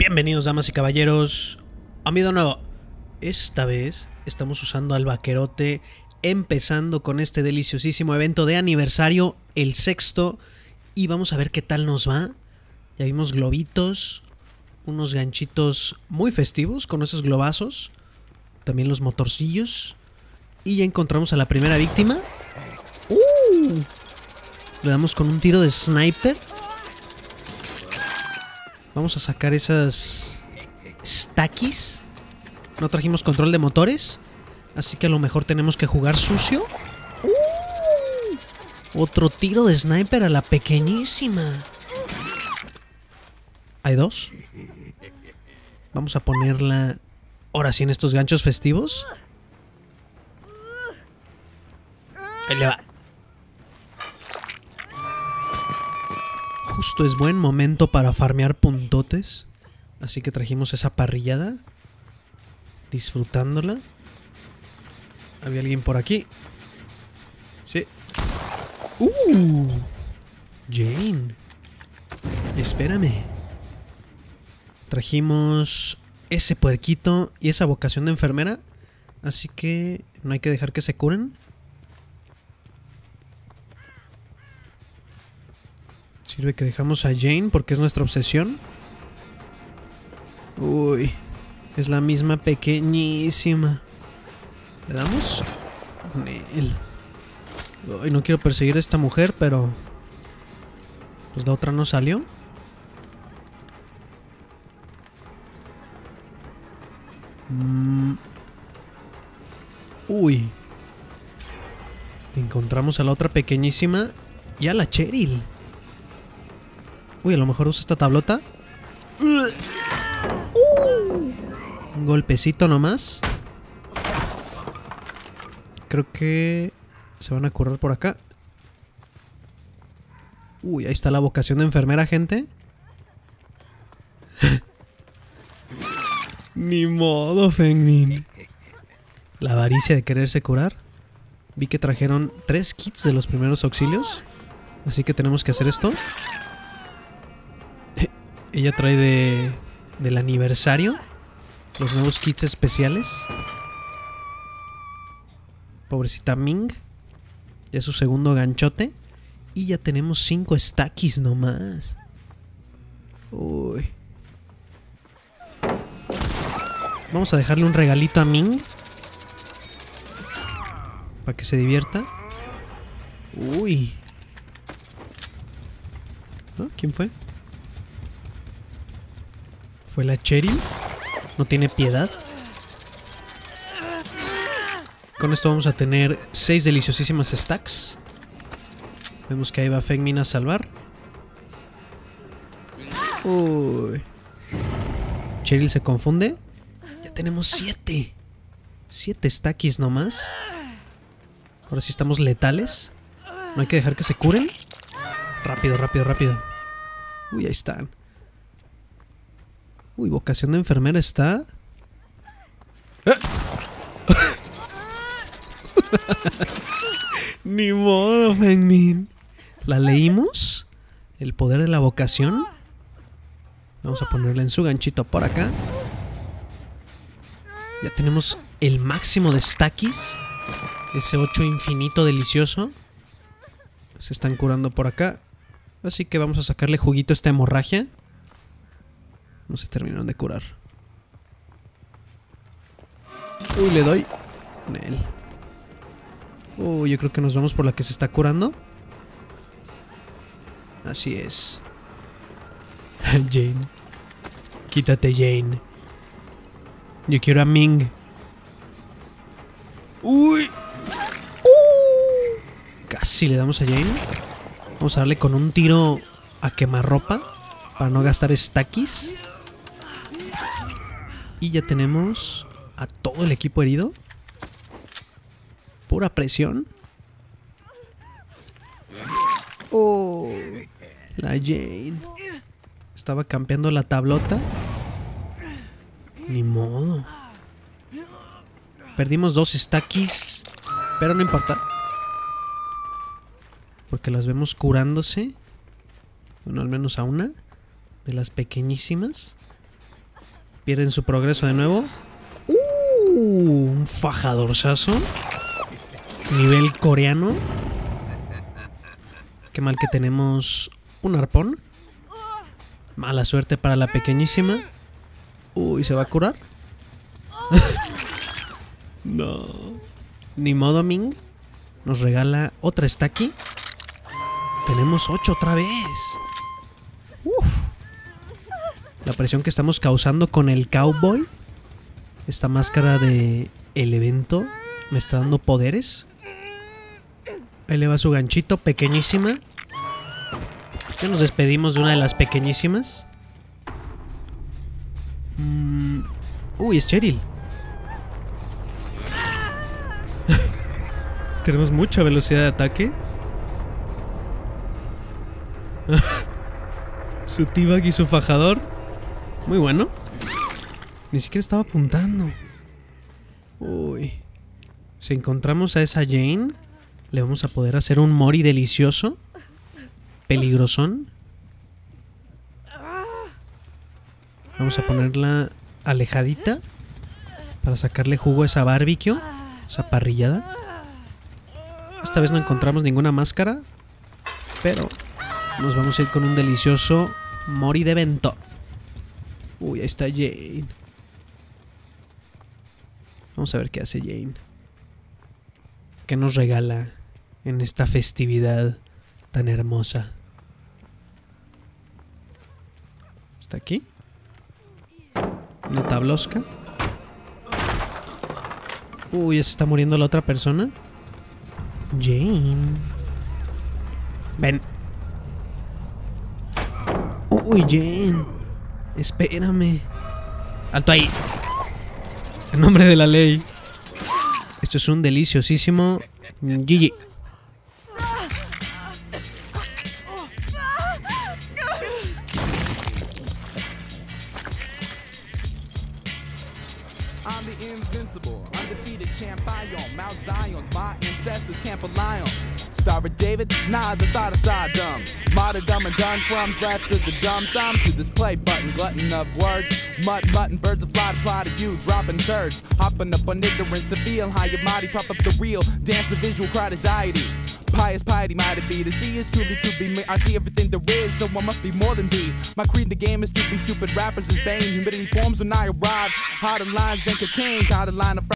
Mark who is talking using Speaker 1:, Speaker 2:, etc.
Speaker 1: Bienvenidos, damas y caballeros, a un video nuevo. Esta vez estamos usando al vaquerote, empezando con este deliciosísimo evento de aniversario, el sexto. Y vamos a ver qué tal nos va. Ya vimos globitos, unos ganchitos muy festivos con esos globazos, también los motorcillos. Y ya encontramos a la primera víctima. Le damos con un tiro de sniper. Vamos a sacar esas stackies. No trajimos control de motores, así que a lo mejor tenemos que jugar sucio. Otro tiro de sniper a la pequeñísima. Hay dos. Vamos a ponerla ahora sí en estos ganchos festivos. Ahí le va. Justo es buen momento para farmear puntotes, así que trajimos esa parrillada, disfrutándola. Había alguien por aquí. Sí. Jane, espérame. Trajimos ese puerquito y esa vocación de enfermera, así que no hay que dejar que se curen. Sirve que dejamos a Jane porque es nuestra obsesión. Uy, es la misma pequeñísima. ¿Le damos? Nel. Uy, no quiero perseguir a esta mujer, pero pues la otra no salió. Uy. Encontramos a la otra pequeñísima y a la Cheryl. Uy, a lo mejor usa esta tablota. Un golpecito nomás. Creo que se van a curar por acá. Uy, ahí está la vocación de enfermera, gente. Ni modo, Fengmin. La avaricia de quererse curar. Vi que trajeron 3 kits de los primeros auxilios, así que tenemos que hacer esto. Ella trae del aniversario los nuevos kits especiales. Pobrecita Ming. Ya es su segundo ganchote. Y ya tenemos 5 stackies nomás. Uy. Vamos a dejarle un regalito a Ming para que se divierta. Uy. ¿No? ¿Quién fue? ¿Fue la Cheryl? No tiene piedad. Con esto vamos a tener 6 deliciosísimas stacks. Vemos que ahí va Fengmin a salvar. Uy. Cheryl se confunde. Ya tenemos 7. 7 stackies nomás. Ahora sí estamos letales. No hay que dejar que se curen. Rápido, rápido, rápido. Uy, ahí están. Uy, vocación de enfermera está. Ni modo, Fengmin. ¿La leímos? El poder de la vocación. Vamos a ponerla en su ganchito por acá. Ya tenemos el máximo de stackies. Ese 8 infinito delicioso. Se están curando por acá, así que vamos a sacarle juguito a esta hemorragia. No se terminaron de curar. Uy, le doy. Nel. Uy, yo creo que nos vamos por la que se está curando. Así es. Jane. Quítate, Jane. Yo quiero a Ming. Uy. Casi le damos a Jane. Vamos a darle con un tiro a quemarropa para no gastar stackies. Y ya tenemos a todo el equipo herido. Pura presión. Oh, la Jane estaba campeando la tablota. Ni modo. Perdimos 2 stackies, pero no importa, porque las vemos curándose. Bueno, al menos a una de las pequeñísimas. Pierden su progreso de nuevo. Un fajadorzazo. Nivel coreano. Qué mal que tenemos un arpón. Mala suerte para la pequeñísima. Uy, ¿se va a curar? No. Ni modo, Ming. Nos regala otra Stacky. Tenemos 8 otra vez. Uf. La presión que estamos causando con el cowboy. Esta máscara de el evento me está dando poderes. Ahí le va su ganchito, pequeñísima. Ya nos despedimos de una de las pequeñísimas. Uy, es Cheryl. Tenemos mucha velocidad de ataque. Su T-Bag y su fajador. Muy bueno. Ni siquiera estaba apuntando. Uy. Si encontramos a esa Jane, le vamos a poder hacer un Mori delicioso. Peligrosón. Vamos a ponerla alejadita para sacarle jugo a esa barbecue, esa parrillada. Esta vez no encontramos ninguna máscara, pero nos vamos a ir con un delicioso Mori de evento. Uy, ahí está Jane. Vamos a ver qué hace Jane. ¿Qué nos regala en esta festividad tan hermosa? ¿Está aquí? Una tablosca. Uy, ya se está muriendo la otra persona. Jane. Ven. Uy, Jane. Espérame. Alto ahí. En nombre de la ley. Esto es un deliciosísimo GG.
Speaker 2: I'm the invincible, undefeated champion. Mount Zion's my ancestors can't rely on. Star of David, nah, the thought of stardom. Martyrdom and done crumbs left to the dumb thumb. To this play button, glutton of words. Mutton, birds of fly to fly to you, dropping turds. Hopping up on ignorance to feel how your body pop up the real. Dance the visual cry to deity. Pious piety might it be. To see is truly to be me. I see everything there is, so I must be more than thee. My creed in the game is to be stupid rappers is bane. Humidity forms when I arrive. Harder lines than cocaine. Got a line of